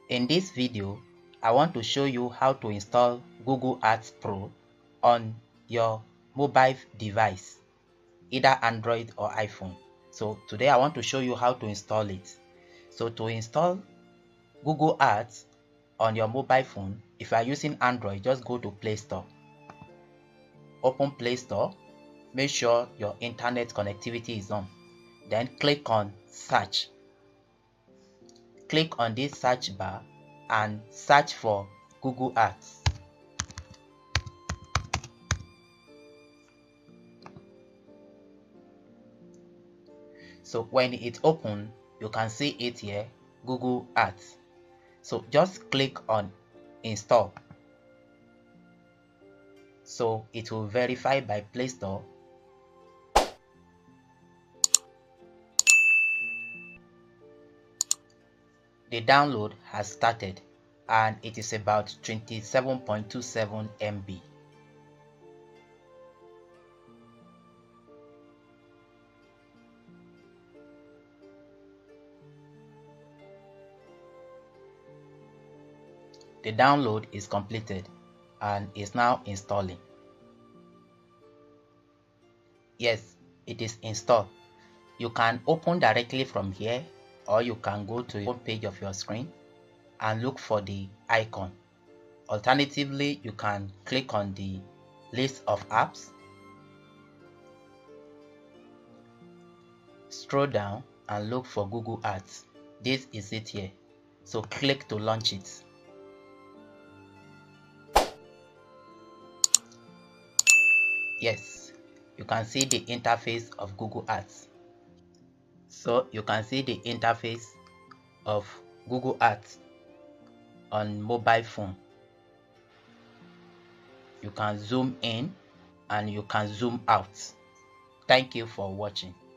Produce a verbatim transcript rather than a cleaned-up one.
In this video, I want to show you how to install Google Ads Pro on your mobile device, either Android or iPhone. So today I want to show you how to install it. So to install Google Ads on your mobile phone, if you are using Android, just go to Play Store. Open Play Store, make sure your internet connectivity is on. Then click on Search. Click on this search bar and search for Google Ads. So when it opens, you can see it here, Google Ads. So just click on install. So it will verify by Play Store. The download has started and it is about twenty-seven point two seven M B. The download is completed and is now installing. Yes, it is installed. You can open directly from here, or you can go to the home page of your screen and look for the icon. Alternatively, you can click on the list of apps, scroll down and look for Google Ads. This is it here. So click to launch it. Yes, you can see the interface of Google Ads. So you can see the interface of Google Ads on mobile phone. You can zoom in and you can zoom out. Thank you for watching.